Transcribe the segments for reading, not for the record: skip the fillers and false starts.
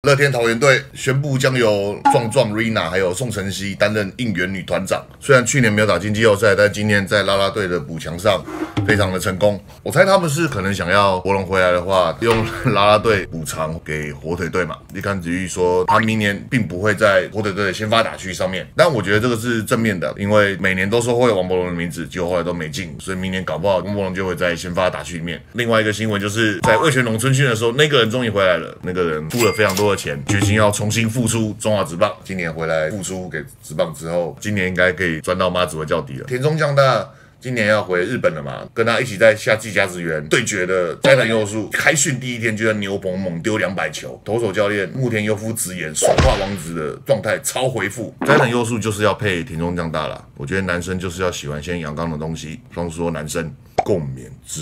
乐天桃园队宣布将由壮壮 Rina 还有宋晨曦担任应援女团长。虽然去年没有打进季后赛，但今年在啦啦队的补强上非常的成功。我猜他们是可能想要火龙回来的话，用啦啦队补偿给火腿队嘛。立竿子玉说他明年并不会在火腿队的先发打区上面，但我觉得这个是正面的，因为每年都说会有王柏融的名字，结果后来都没进，所以明年搞不好王柏融就会在先发打区里面。另外一个新闻就是在味全龙春训的时候，那个人终于回来了，那个人付了非常多的钱，决心要重新复出中华职棒。今年回来复出给职棒之后，今年应该可以钻到妈祖的教底了。田中将大今年要回日本了嘛，跟他一起在夏季甲子园对决的斋藤佑树，开训第一天就在牛棚猛丢200球，投手教练木田优夫直言爽化王子的状态超回复。斋藤佑树就是要配田中将大啦，我觉得男生就是要喜欢先阳刚的东西，双说男生共勉之。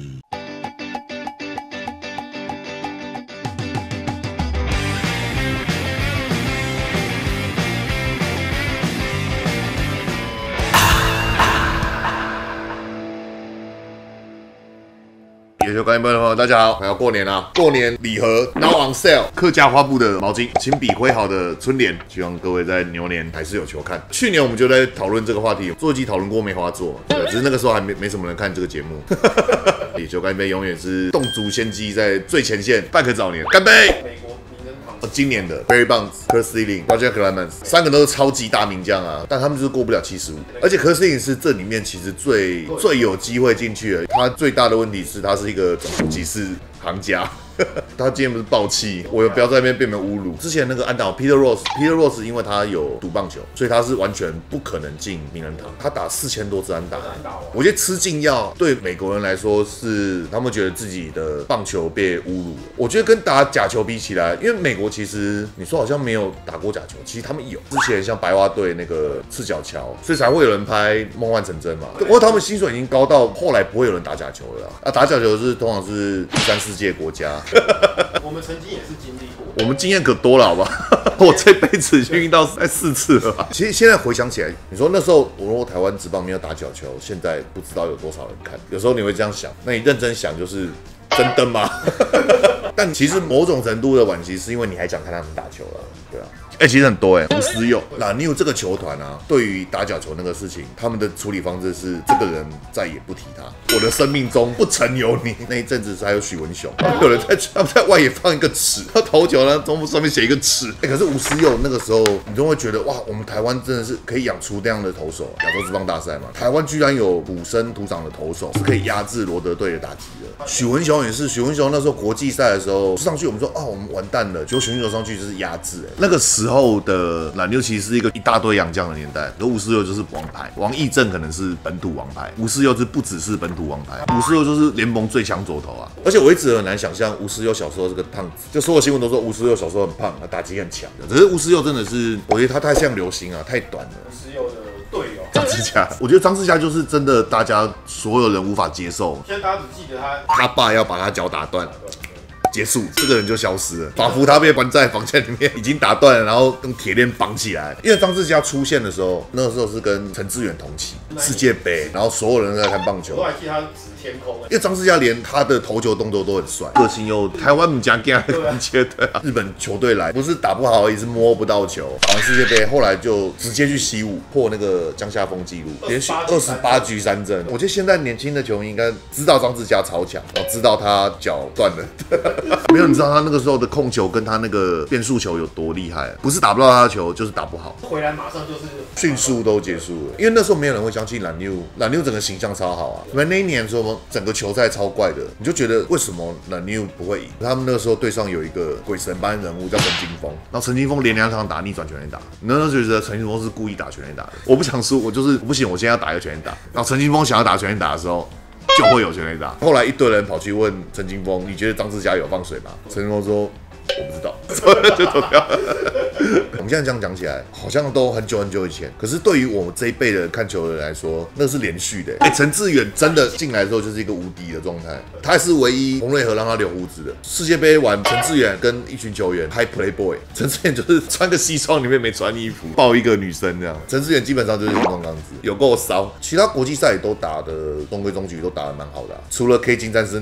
野球观众朋友，大家好！快要过年啦，过年礼盒 Now on sale， 客家花布的毛巾，亲笔挥好的春联，希望各位在牛年还是有球看。去年我们就在讨论这个话题，做一集讨论过梅花座，只是那个时候还没什么人看这个节目。野球干杯永远是动足先机，在最前线，半个早年，干杯！今年的 Barry Bonds、Kurt Schilling、Roger Clemens 3个都是超级大名将啊，但他们就是过不了75，而且 Kurt Schilling 是这里面其实最有机会进去的。他最大的问题是他是一个种族歧视行家。他今天不是爆气，我不要在那边被人侮辱。之前那个安打 Peter Rose 因为他有赌棒球，所以他是完全不可能进名人堂。他打4000多支安打，我觉得吃禁药对美国人来说是他们觉得自己的棒球被侮辱了。我觉得跟打假球比起来，因为美国其实你说好像没有打过假球，其实他们有。之前像白袜队那个赤脚桥，所以才会有人拍《梦幻成真》嘛。不过他们薪水已经高到后来不会有人打假球了啊，打假球是通常是第3世界国家。 我们曾经也是经历过， 我们经验可多了，好吧？我这辈子已经遇到4次了吧。其实现在回想起来，你说那时候如果台湾职棒没有打角球，现在不知道有多少人看。有时候你会这样想，那你认真想，就是真的吗？但其实某种程度的惋惜，是因为你还想看他们打球了，对啊。其实很多吴思佑、La New 这个球团啊，对于打假球那个事情，他们的处理方式是这个人再也不提他，我的生命中不曾有你。那一阵子还有许文雄，有人他们在外野放一个尺，他投球呢，中上面写一个尺。可是吴思佑那个时候，你就会觉得哇，我们台湾真的是可以养出这样的投手。亚洲职棒大赛嘛，台湾居然有土生土长的投手是可以压制罗德队的打击的。许文雄也是，许文雄那时候国际赛的时候上去，我们说我们完蛋了，结果许文雄上去就是压制。那个时候的蓝牛其实是一个一大堆洋将的年代，而吴思佑就是王牌，王义正可能是本土王牌，吴思佑是不只是本土王牌，吴思佑就是联盟最强左投啊！而且我一直很难想象吴思佑小时候是个胖子，就所有新闻都说吴思佑小时候很胖，打击很强的，只是吴思佑真的是，我觉得他太像流星啊，太短了。 吴思佑的队友张志佳，我觉得张志佳就是真的，大家所有人无法接受。 现在大家只记得他爸要把他脚打断。结束，这个人就消失了，仿佛他被关在房间里面，已经打断了，然后用铁链绑起来。因为张志佳出现的时候，那个时候是跟陈志远同期世界杯，然后所有人都在看棒球。 我都还记得他指天空， 因为张志佳连他的投球动作都很帅，个性又台湾母家干的感觉。对啊，日本球队来不是打不好而已，是摸不到球。打完世界杯后来就直接去习武，破那个江夏峰纪录，连续28局3振。我觉得现在年轻的球迷应该知道张志佳超强，然后知道他脚断了。没有人知道他那个时候的控球跟他那个变速球有多厉害，不是打不到他的球，就是打不好。 回来马上就是迅速都结束了，因为那时候没有人会相信蓝妞整个形象超好啊。那一年说整个球赛超怪的，你就觉得为什么蓝妞不会赢？他们那个时候队上有一个鬼神般人物叫陈金锋，然后陈金锋连2场打逆转全垒打，你那时候觉得陈金锋是故意打全垒打的。我不想输，我就是不行，我现在要打一个全垒打。然后陈金锋想要打全垒打的时候，就会有全垒打。后来一堆人跑去问陈金锋：“你觉得张志佳有放水吗？”陈金锋说：“我不知道。”就走掉了。我们现在这样讲起来，好像都很久很久以前。可是对于我们这一辈的看球的人来说，那是连续的。陈志远真的进来之后就是一个无敌的状态，他是唯一洪瑞和让他留胡子的。世界杯完，陈志远跟一群球员拍 Playboy， 陈志远就是穿个西装里面没穿衣服，抱一个女生这样。陈志远基本上就是运动样子，有够骚。其他国际赛也都打的中规中矩，都打得蛮好的除了 K 金战士那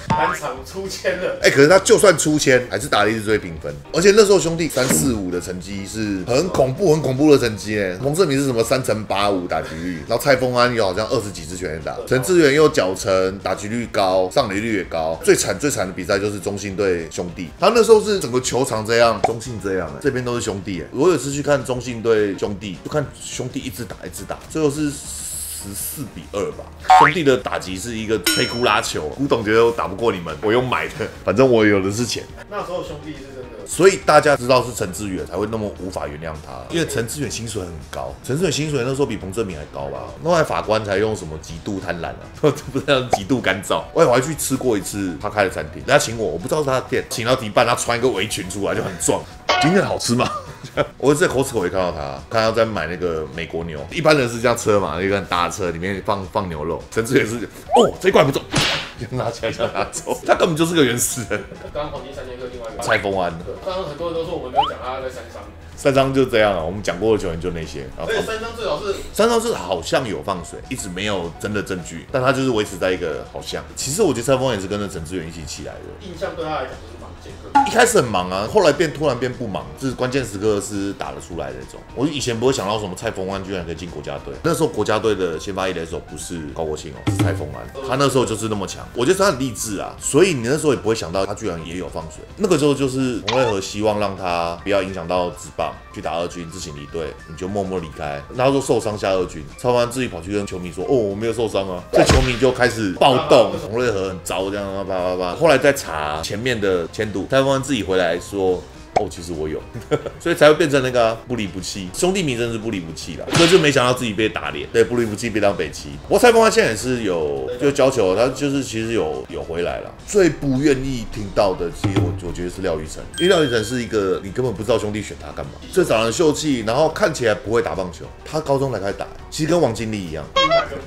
单场出签了。 可是他就算出签，还是打了一堆平分。而且那时候兄弟3-4-5的成绩是很恐怖的成绩哎。彭政闵是什么3乘85打击率，然后蔡丰安有好像20几支全垒打，陈志远又脚程打击率高，上垒率也高。最惨的比赛就是中信对兄弟，他那时候是整个球场这样，中信这样这边都是兄弟我有一次去看中信对兄弟，就看兄弟一直打，最后是14-2吧。兄弟的打击是一个摧枯拉球，古董觉得我打不过你们，我用买的，反正我有的是钱。 那时候兄弟是真的。 所以大家知道是陈志远才会那么无法原谅他，因为陈志远薪水很高，陈志远薪水那时候比彭政闵还高吧？后来法官才用什么极度贪婪不是叫极度干燥。我还去吃过一次他开的餐厅，人家请我不知道是他的店，请到一半他穿一个围裙出来就很壮。今天好吃吗？我在 Costco 也看到他在买那个美国牛，一般人是这样车嘛，一个很大的车里面放牛肉，陈志远是这一块不错。就拿起来就拿走，他根本就是个原始人。 刚刚黄金3剑客另外一个蔡丰安， 刚刚很多人都说我们没有讲他在三商就这样我们讲过的球员就那些。 而且三商最好是三商是好像有放水，一直没有真的证据，但他就是维持在一个好像。其实我觉得蔡丰安也是跟着陈志远一起来的， 印象对他来讲就是忙剑客。 一开始很忙后来突然变不忙，就是关键时刻是打得出来的那种。我以前不会想到什么蔡丰安居然可以进国家队，那时候国家队的先发一垒手不是高国庆是蔡丰安，他那时候就是那么强，我觉得他很励志所以你那时候也不会想到他居然也有放水。那个时候就是洪瑞和希望让他不要影响到职棒，去打二军自行离队，你就默默离开。然后说受伤下二军，蔡丰安自己跑去跟球迷说我没有受伤所以球迷就开始暴动，洪瑞和很糟这样叭。后来再查前面的签赌，蔡丰安自己回来说其实我有，所以才会变成那个不离不弃。兄弟迷真是不离不弃啦，可是没想到自己被打脸，对，不离不弃被当北七。不过蔡丰安现在也是有就教球，他就是其实有回来了。最不愿意听到的，其实我觉得是廖玉成，因为廖玉成是一个你根本不知道兄弟选他干嘛，最长得秀气，然后看起来不会打棒球，他高中才开始打，其实跟王经理一样。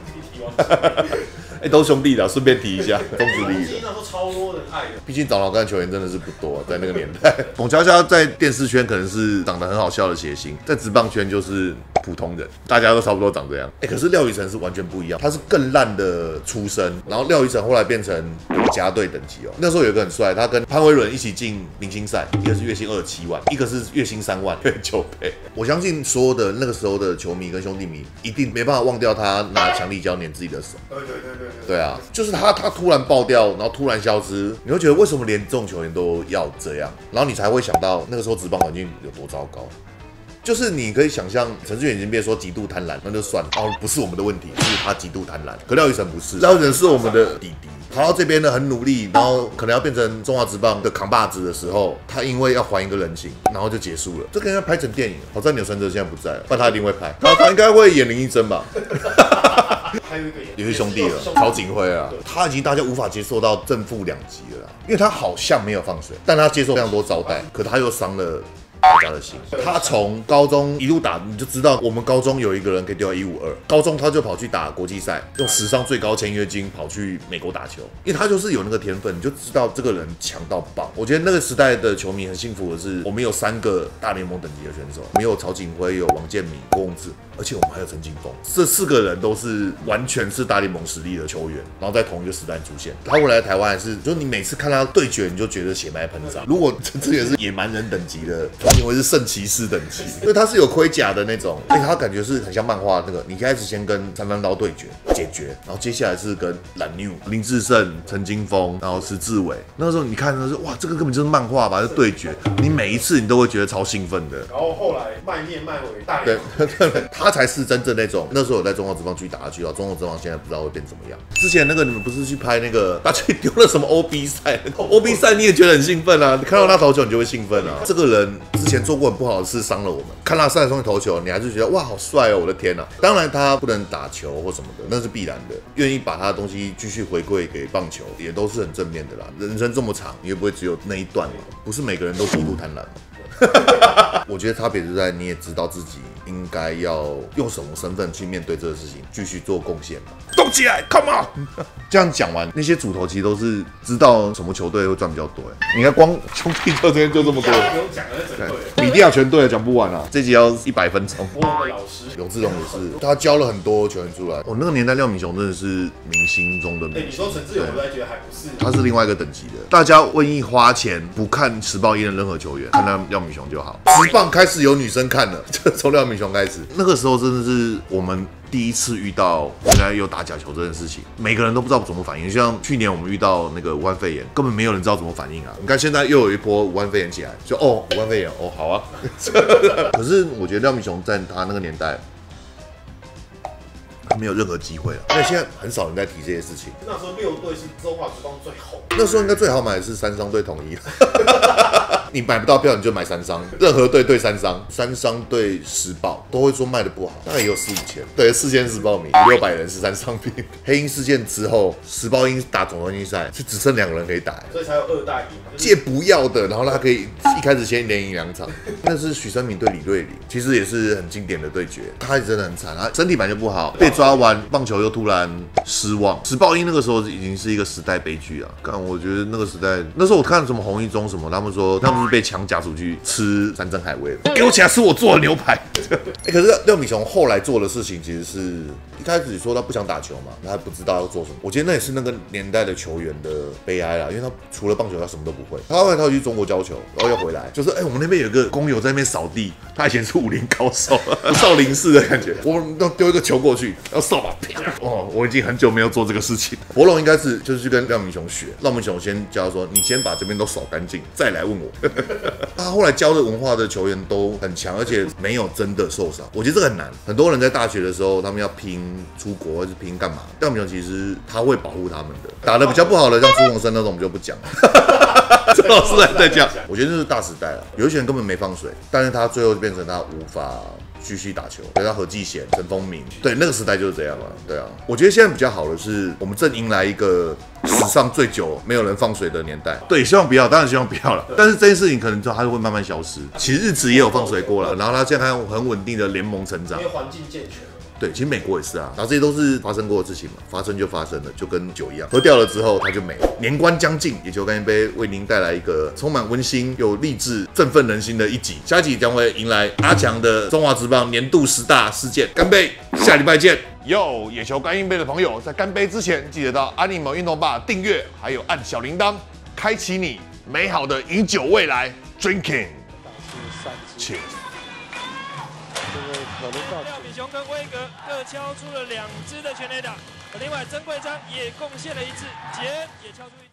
都兄弟的，顺便提一下，中职力的。 那时候超多人爱的， 毕竟长老干球员真的是不多在那个年代。董乔佳在电视圈可能是长得很好笑的谐星，在职棒圈就是普通人，大家都差不多长这样。可是廖宇成是完全不一样，他是更烂的出身，然后廖宇成后来变成国家队等级那时候有一个很帅，他跟潘威伦一起进明星赛，一个是月薪27万，一个是月薪3万，9倍。我相信所有的那个时候的球迷跟兄弟迷一定没办法忘掉他拿强力胶粘自己的手。对啊，就是他突然爆掉，然后突然消失，你会觉得为什么连这种球员都要这样？然后你才会想到那个时候职棒环境有多糟糕。就是你可以想象，陈志远已经别说极度贪婪，那就算了不是我们的问题，是他极度贪婪。可廖宇成不是，廖宇成是我们的弟弟，跑到这边呢很努力，然后可能要变成中华职棒的扛把子的时候，他因为要还一个人情，然后就结束了。这个应该拍成电影，好在钮承泽现在不在，不然他一定会拍。他应该会演林一真吧？ 还有一个也是兄弟了，曹景辉他已经大家无法接受到正负2极了啦，因为他好像没有放水，但他接受非常多招待，可他又伤了大家的心。他从高中一路打，你就知道我们高中有一个人可以丢到152，高中他就跑去打国际赛，用史上最高签约金跑去美国打球，因为他就是有那个天分，你就知道这个人强到爆。我觉得那个时代的球迷很幸福的是，我们有3个大联盟等级的选手，我们有曹景辉，有王建民、郭泓志，而且我们还有陈金锋，这4个人都是完全是大联盟实力的球员，然后在同一个时代出现。他回来台湾还是，就是你每次看他对决，你就觉得血脉喷张。如果这也是野蛮人等级的，他以为是圣骑士等级，所以他是有盔甲的那种，而且他感觉是很像漫画那个，你开始先跟三番刀对决解决，然后接下来是跟蓝妞、林志胜、陈金锋，然后石志伟。那个时候你看的是哇，这个根本就是漫画吧，是对决，你每一次你都会觉得超兴奋的。 然后后来卖面卖回大联盟， 对，他才是真正那种。那时候有在中华职棒继续打下去中华职棒现在不知道会变怎么样。之前那个你们不是去拍那个他去丢了什么 OB 赛？OB 赛你也觉得很兴奋啊，你看到他投球你就会兴奋啊。这个人之前做过很不好的事，伤了我们。看他赛上投球，你还是觉得哇好帅哦，我的天啊！当然他不能打球或什么的，那是必然的。愿意把他的东西继续回馈给棒球，也都是很正面的啦。人生这么长，你也不会只有那一段嘛，不是每个人都极度贪婪。我觉得差别就在你也知道自己应该要用什么身份去面对这个事情，继续做贡献嘛。动起来 ，Come on！ 这样讲完，那些主投其实都是知道什么球队会赚比较多。你看光兄弟这边就这么多， 米蒂亚全对了，讲不完啊，这集要100分钟。 我的老师永志龙也是，他教了很多球员出来。那个年代廖敏雄真的是明星中的明星。 你说陈志勇，我还觉得还不是， 他是另外一个等级的。大家愿意花钱不看时报1的任何球员，看到廖敏雄就好。职棒开始有女生看了，就从廖敏雄开始。那个时候真的是我们第一次遇到原来有打假球这件事情，每个人都不知道怎么反应。像去年我们遇到那个武汉肺炎，根本没有人知道怎么反应啊。你看现在又有一波武汉肺炎起来，就武汉肺炎好啊。可是我觉得廖敏雄在他那个年代，他没有任何机会了，因为现在很少人在提这些事情。 那时候6队是中华职棒最红， 那时候应该最好买的是三商对统一。你买不到票，你就买三商，任何队对三商，三商对时报都会说卖的不好，大概也有4、5千，对，4000时报迷，600人是三商兵。黑鹰事件之后，时报鹰打总冠军赛是只剩2个人可以打， 所以才有2代赢。 借不要的，然后他可以一开始先连赢2场。那是许生敏对李瑞麟，其实也是很经典的对决。他真的很惨，他身体本来就不好，被抓完棒球又突然失望。时报鹰那个时候已经是一个时代悲剧啊！看，我觉得那个时代，那时候我看什么洪一中什么，他们说他们是被强夹出去吃山珍海味的，给我起来吃我做的牛排。可是廖敏雄后来做的事情，其实是一开始说他不想打球嘛，他不知道要做什么。我觉得那也是那个年代的球员的悲哀啦，因为他除了棒球他什么都不会。他后来他去中国教球，然后又回来，就是我们那边有个工友在那边扫地，他以前是武林高手，少林寺的感觉。我要丢一个球过去，然后扫把啪，我已经很久没有做这个事情。博龙应该是就是去跟廖敏雄学，廖敏雄先教他说，你先把这边都扫干净，再来问我。他后来教的文化的球员都很强，而且没有真的受伤。我觉得这个很难。很多人在大学的时候，他们要拼出国或是拼干嘛？廖敏雄其实他会保护他们的。打得比较不好的，像朱鸿生那种，我们就不讲了。这老师还在讲，我觉得这是大时代了。有一些人根本没放水，但是他最后变成他无法继续打球，对，他何继贤、陈风明，对，那个时代就是这样了，对啊。我觉得现在比较好的是，我们正迎来一个史上最久没有人放水的年代。对，希望不要，当然希望不要了。但是这件事情可能它会慢慢消失。其实日职也有放水过了，然后他现在很稳定的联盟成长， 因为环境健全。 对，其实美国也是啊，然后这些都是发生过的事情嘛，发生就发生了，就跟酒一样，喝掉了之后它就没了。年关将近，野球干杯为您带来一个充满温馨又励志、振奋人心的一集。下一集将会迎来阿强的中华职棒年度10大事件，干杯！下礼拜见。有野球干硬杯的朋友，在干杯之前记得到Animal运动吧订阅，还有按小铃铛，开启你美好的饮酒未来。Drinking， Cheers。 廖敏雄跟威格各敲出了2支的全垒打，另外曾贵章也贡献了1支，杰恩也敲出1支。